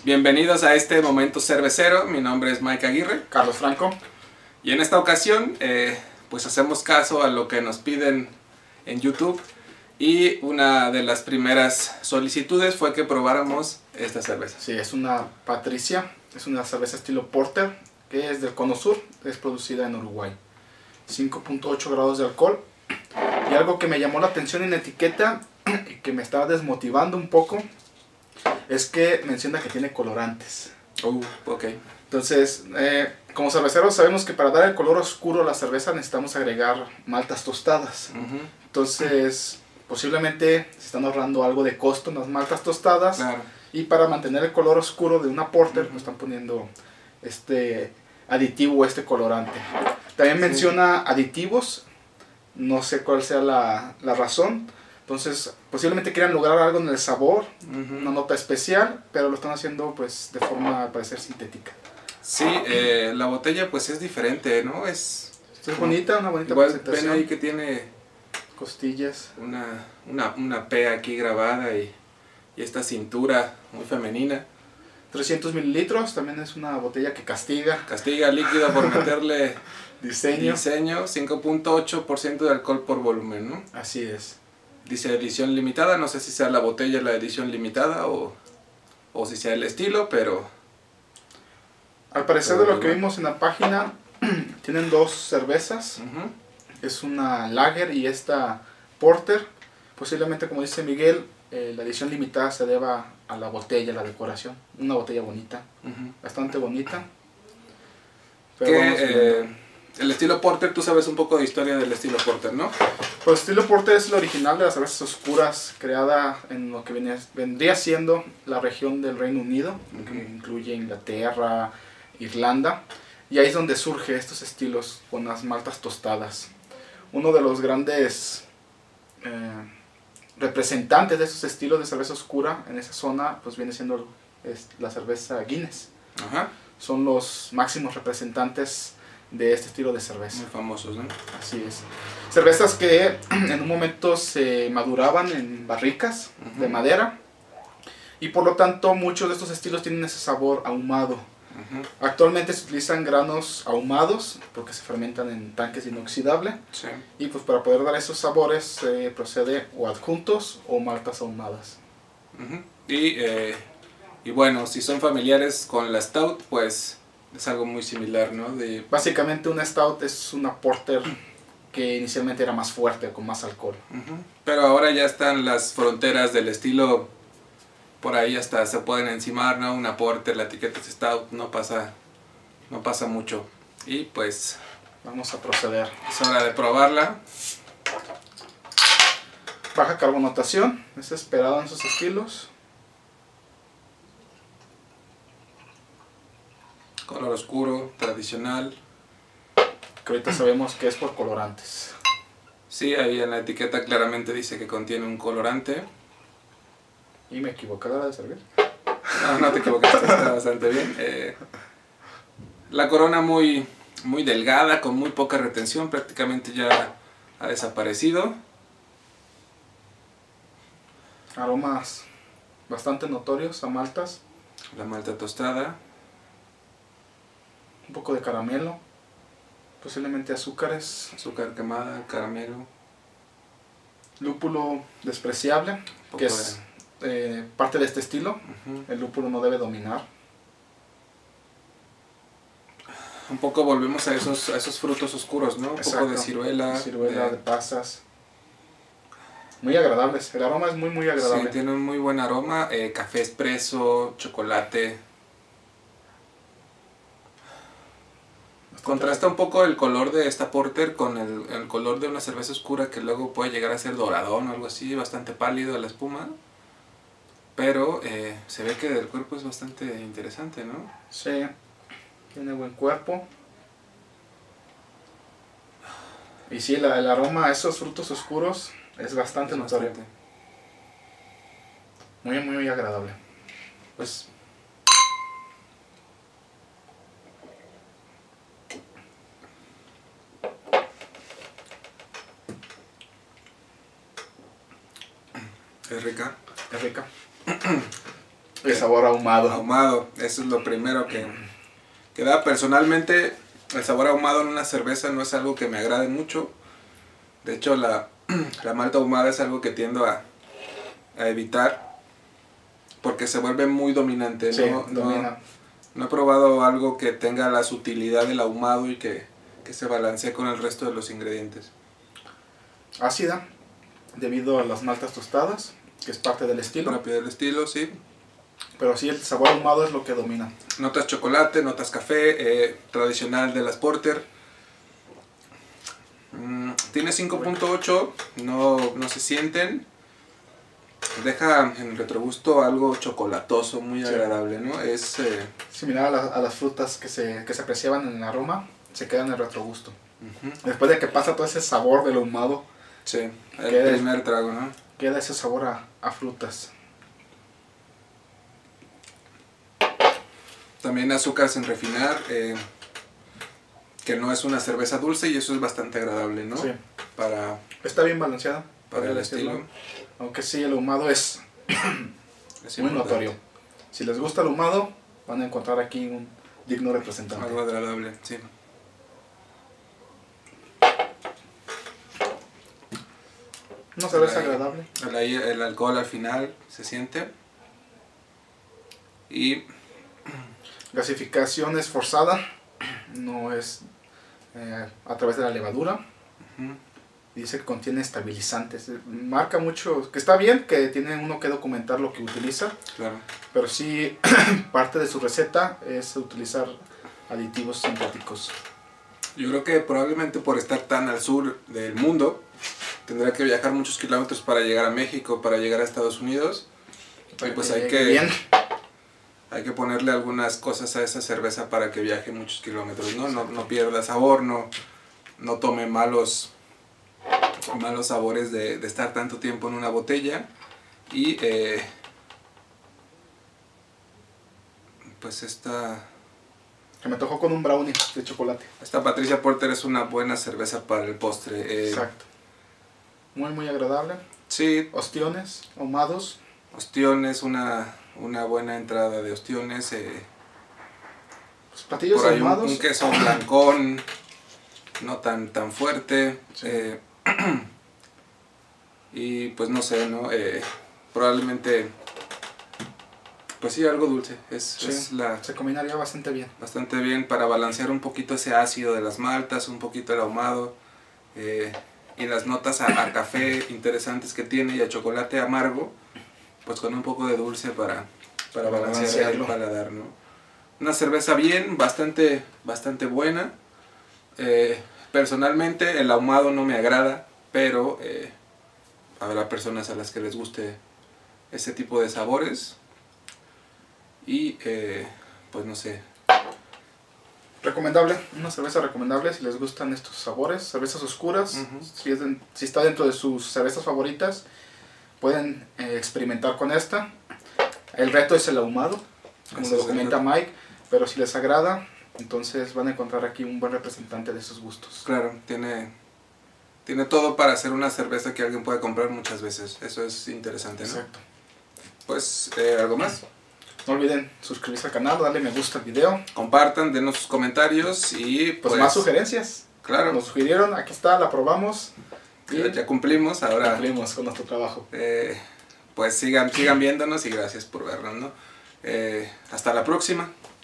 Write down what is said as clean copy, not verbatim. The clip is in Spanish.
Bienvenidos a este momento cervecero. Mi nombre es Mike Aguirre. Carlos Franco. Y en esta ocasión pues hacemos caso a lo que nos piden en YouTube. Y una de las primeras solicitudes fue que probáramos esta cerveza. Sí, es una Patricia. Es una cerveza estilo Porter, que es del Cono Sur. Es producida en Uruguay. 5.8 grados de alcohol. Y algo que me llamó la atención en la etiqueta y que me estaba desmotivando un poco es que menciona que tiene colorantes. Ok. Entonces, como cerveceros sabemos que para dar el color oscuro a la cerveza necesitamos agregar maltas tostadas. Entonces, posiblemente se están ahorrando algo de costo en las maltas tostadas. Claro. Y para mantener el color oscuro de una porter, pues están poniendo este aditivo, este colorante. También menciona aditivos. No sé cuál sea la razón. Entonces, posiblemente quieran lograr algo en el sabor, una nota especial, pero lo están haciendo pues de forma, al parecer, sintética. Sí, la botella pues es diferente, ¿no? Es bonita, una bonita igual presentación. ven ahí que tiene costillas. Una P aquí grabada y esta cintura muy femenina. 300 mililitros, también es una botella que castiga. Castiga líquido por meterle diseño. 5.8% de alcohol por volumen, ¿no? Así es. Dice edición limitada, no sé si sea la botella la edición limitada o si sea el estilo, pero... Al parecer de lo que vimos en la página, tienen dos cervezas. Es una Lager y esta Porter. Posiblemente, como dice Miguel, la edición limitada se deba a la botella, la decoración. Una botella bonita, bastante bonita. Pero el estilo Porter, tú sabes un poco de historia del estilo Porter, ¿no? Pues el estilo Porter es el original de las cervezas oscuras, creada en lo que vendría siendo la región del Reino Unido, que incluye Inglaterra, Irlanda, y ahí es donde surge estos estilos con las maltas tostadas. Uno de los grandes representantes de esos estilos de cerveza oscura en esa zona pues viene siendo la cerveza Guinness. Son los máximos representantes de este estilo de cerveza. Muy famosos, ¿no? Así es. Cervezas que en un momento se maduraban en barricas de madera y por lo tanto muchos de estos estilos tienen ese sabor ahumado. Actualmente se utilizan granos ahumados porque se fermentan en tanques inoxidables. Sí. Y pues para poder dar esos sabores se procede o adjuntos o maltas ahumadas. Y bueno, si son familiares con la Stout, pues es algo muy similar, ¿no? Básicamente una Stout es una Porter que inicialmente era más fuerte, con más alcohol. Pero ahora ya están las fronteras del estilo, por ahí hasta se pueden encimar, ¿no? Una Porter, la etiqueta es Stout, no pasa mucho. Y pues vamos a proceder. Es hora de probarla. Baja carbonatación, es esperado en esos estilos. Color oscuro, tradicional. Que ahorita sabemos que es por colorantes. Sí, ahí en la etiqueta claramente dice que contiene un colorante. ¿Y me equivoqué a la hora de servir? No te equivocaste, está bastante bien. La corona muy delgada, con muy poca retención, prácticamente ya ha desaparecido. Aromas bastante notorios a maltas. La malta tostada. Un poco de caramelo, posiblemente azúcares. Azúcar quemada, caramelo. Lúpulo despreciable, que es parte de este estilo. El lúpulo no debe dominar. Un poco volvemos a esos frutos oscuros, ¿no? Un poco de ciruela. De pasas. Muy agradables, el aroma es muy agradable. Sí, tiene un muy buen aroma, café expreso, chocolate. Contrasta un poco el color de esta Porter con el color de una cerveza oscura que luego puede llegar a ser doradón o algo así, bastante pálido la espuma. Pero se ve que el cuerpo es bastante interesante, ¿no? Sí, tiene buen cuerpo. Y sí, el aroma a esos frutos oscuros es bastante notorio. Muy agradable. Pues es rica. es rica. El sabor ahumado. Ahumado, eso es lo primero que da. Personalmente, el sabor ahumado en una cerveza no es algo que me agrade mucho. De hecho, la malta ahumada es algo que tiendo a evitar porque se vuelve muy dominante. Sí, domina. No he probado algo que tenga la sutilidad del ahumado y que se balancee con el resto de los ingredientes. Ácida, debido a las maltas tostadas, que es parte del estilo. Propio del estilo, sí. Pero sí, el sabor ahumado es lo que domina. Notas chocolate, notas café, tradicional de las porter. Tiene 5.8, no se sienten. Deja en el retrogusto algo chocolatoso, muy agradable, ¿no? Es similar a las frutas que se apreciaban en el aroma, se queda en el retrogusto. Después de que pasa todo ese sabor del ahumado, sí, el primer trago, ¿no? Queda ese sabor a frutas. También azúcar sin refinar, que no es una cerveza dulce y eso es bastante agradable, ¿no? Sí. Está bien balanceada. Para el estilo. Aunque sí, el ahumado es muy notorio. Si les gusta el ahumado, van a encontrar aquí un digno representante. Algo agradable, sí. Una cerveza agradable. El alcohol al final se siente. Y gasificación es forzada, no es a través de la levadura. Dice que contiene estabilizantes. Marca mucho, que está bien, que tiene uno que documentar lo que utiliza. Claro. Pero sí, parte de su receta es utilizar aditivos sintéticos. Yo creo que probablemente por estar tan al sur del mundo, tendrá que viajar muchos kilómetros para llegar a México, para llegar a Estados Unidos. Y pues hay que ponerle algunas cosas a esa cerveza para que viaje muchos kilómetros, ¿no? No pierda sabor, no tome malos sabores de estar tanto tiempo en una botella. Y pues que me tocó con un brownie de chocolate. Esta Patricia Porter es una buena cerveza para el postre. Exacto. Muy muy agradable. Sí. Ostiones, ahumados. Ostiones, una buena entrada de ostiones. Pues platillos por ahí ahumados. Un queso blancón, no tan fuerte. Sí. Y pues no sé, ¿no? Probablemente, pues sí, algo dulce. Se combinaría bastante bien. Bastante bien para balancear un poquito ese ácido de las maltas, un poquito el ahumado. Y las notas a café interesantes que tiene y a chocolate amargo, pues con un poco de dulce para balancear el paladar, ¿no? Una cerveza bastante buena. Personalmente el ahumado no me agrada, pero habrá personas a las que les guste ese tipo de sabores. Y pues no sé. Recomendable, una cerveza recomendable si les gustan estos sabores, cervezas oscuras. Si está dentro de sus cervezas favoritas, pueden experimentar con esta. El reto es el ahumado, como lo comenta Mike, pero si les agrada, entonces van a encontrar aquí un buen representante de sus gustos. Claro, tiene todo para hacer una cerveza que alguien puede comprar muchas veces. Eso es interesante, ¿no? Exacto. Pues, ¿algo más? No olviden suscribirse al canal, darle me gusta al video. Compartan, denos sus comentarios y pues más sugerencias. Claro. Nos sugirieron, aquí está, la probamos. Y ya cumplimos, ahora cumplimos con nuestro trabajo. Pues sigan viéndonos y gracias por vernos, ¿no? Hasta la próxima.